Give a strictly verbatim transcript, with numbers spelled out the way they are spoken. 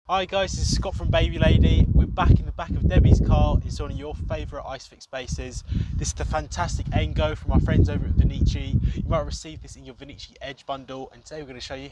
Hi guys, this is Scott from Baby Lady. We're back in the back of Debbie's car. It's one of your favourite Isofix bases. This is the fantastic Engo from our friends over at Venicci. You might have received this in your Venicci Edge bundle, and today we're going to show you